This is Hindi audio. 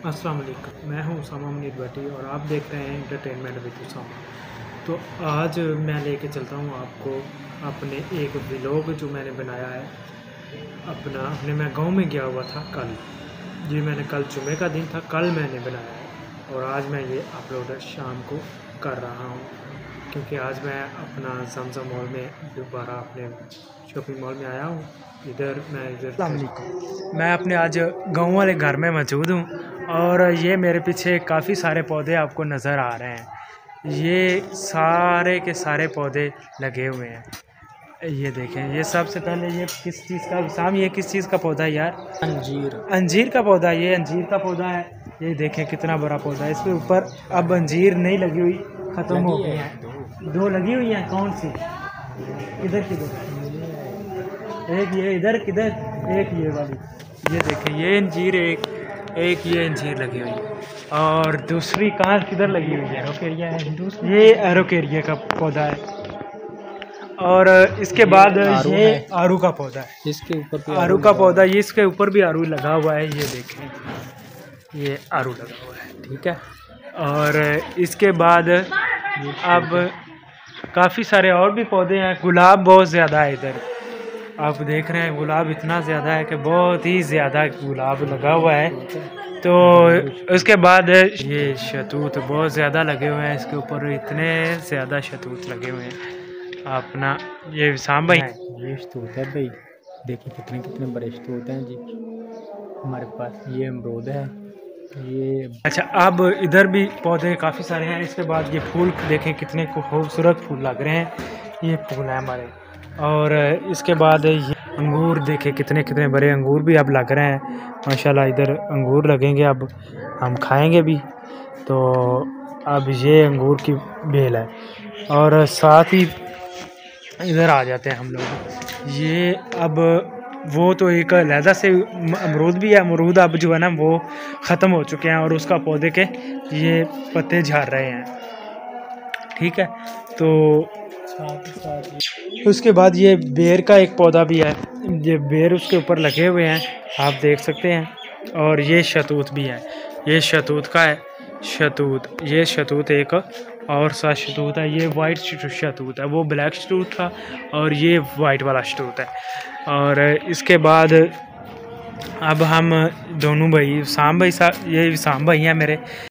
अस्सलाम वालेकुम, मैं हूं उसामा मुनीर भट्टी और आप देख रहे हैं एंटरटेनमेंट विद उसामा। तो आज मैं लेके चलता हूं आपको अपने एक व्लॉग जो मैंने बनाया है अपने मैं गांव में गया हुआ था कल। ये मैंने कल जुमे का दिन था, कल मैंने बनाया है और आज मैं ये अपलोड शाम को कर रहा हूँ क्योंकि आज मैं अपना जमजम मॉल में दोबारा अपने शॉपिंग मॉल में आया हूँ। अस्सलाम वालेकुम, मैं अपने आज गाँव वाले घर में मौजूद हूँ और ये मेरे पीछे काफ़ी सारे पौधे आपको नज़र आ रहे हैं। ये सारे के सारे पौधे लगे हुए हैं। ये देखें, ये सबसे पहले ये किस चीज़ का विसाम, ये किस चीज़ का पौधा है यार? अंजीर का पौधा। ये अंजीर का पौधा है। ये देखें कितना बड़ा पौधा है। इसके ऊपर अब अंजीर नहीं लगी हुई, ख़त्म हो गई हैं। दो लगी हुई हैं। कौन सी? किधर किधर? एक ये इधर, किधर? एक ये वाली। ये देखें, ये अंजीर एक ये अंजीर लगी हुई है और दूसरी कहाँ किधर लगी हुई है? एरोकेरिया है। ये एरोकेरिया का पौधा है और इसके बाद ये आरू का पौधा है। इसके ऊपर आरू का पौधा, ये इसके ऊपर भी आरू लगा हुआ है। ये देखें, ये आरू लगा हुआ है, ठीक है। और इसके बाद अब काफ़ी सारे और भी पौधे हैं। गुलाब बहुत ज़्यादा है इधर, आप देख रहे हैं। गुलाब इतना ज़्यादा है कि बहुत ही ज़्यादा गुलाब लगा हुआ है। तो उसके बाद ये शतूत बहुत ज़्यादा लगे हुए हैं। इसके ऊपर इतने ज़्यादा शतूत लगे हुए हैं। अपना ये विसाम भाई, ये शतूत है भाई, देखिए कितने कितने बड़े शतूत हैं जी हमारे पास। ये अमरूद है, ये अच्छा। अब इधर भी पौधे काफ़ी सारे हैं। इसके बाद ये फूल देखें कितने खूबसूरत फूल लग रहे हैं। ये फूल है हमारे। और इसके बाद ये अंगूर देखे कितने कितने बड़े अंगूर भी अब लग रहे हैं माशाल्लाह। इधर अंगूर लगेंगे, अब हम खाएंगे भी। तो अब ये अंगूर की बेल है और साथ ही इधर आ जाते हैं हम लोग। ये अब वो तो एक अलहदा से अमरूद भी है। अमरूद अब जो है ना वो ख़त्म हो चुके हैं और उसका पौधे के ये पत्ते झड़ रहे हैं, ठीक है। तो उसके बाद ये बेर का एक पौधा भी है। ये बेर उसके ऊपर लगे हुए हैं, आप देख सकते हैं। और ये शतूत भी है। ये शतूत का है। ये शतूत एक और सा शतूत है। ये वाइट शतूत है, वो ब्लैक शतूत था और ये वाइट वाला शतूत है। और इसके बाद अब हम दोनों भाई, ये विसाम भाई हैं मेरे।